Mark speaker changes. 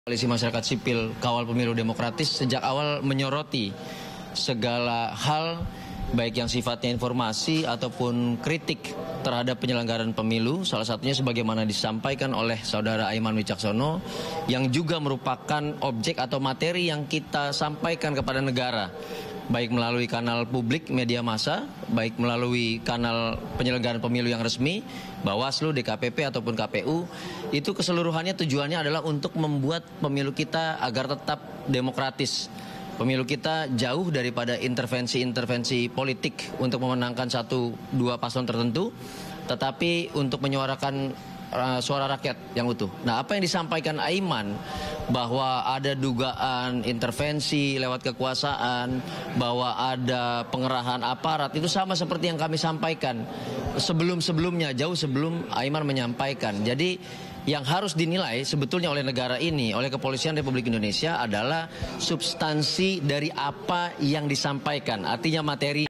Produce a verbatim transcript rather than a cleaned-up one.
Speaker 1: Koalisi Masyarakat Sipil Kawal Pemilu Demokratis sejak awal menyoroti segala hal baik yang sifatnya informasi ataupun kritik terhadap penyelenggaraan pemilu, salah satunya sebagaimana disampaikan oleh Saudara Aiman Wicaksono yang juga merupakan objek atau materi yang kita sampaikan kepada negara, baik melalui kanal publik media massa, baik melalui kanal penyelenggaraan pemilu yang resmi, Bawaslu, D K P P ataupun K P U, itu keseluruhannya tujuannya adalah untuk membuat pemilu kita agar tetap demokratis. Pemilu kita jauh daripada intervensi-intervensi politik untuk memenangkan satu dua paslon tertentu, tetapi untuk menyuarakan uh, suara rakyat yang utuh. Nah, apa yang disampaikan Aiman bahwa ada dugaan intervensi lewat kekuasaan, bahwa ada pengerahan aparat, itu sama seperti yang kami sampaikan sebelum-sebelumnya, jauh sebelum Aiman menyampaikan. Jadi yang harus dinilai sebetulnya oleh negara ini, oleh Kepolisian Republik Indonesia adalah substansi dari apa yang disampaikan, artinya materi.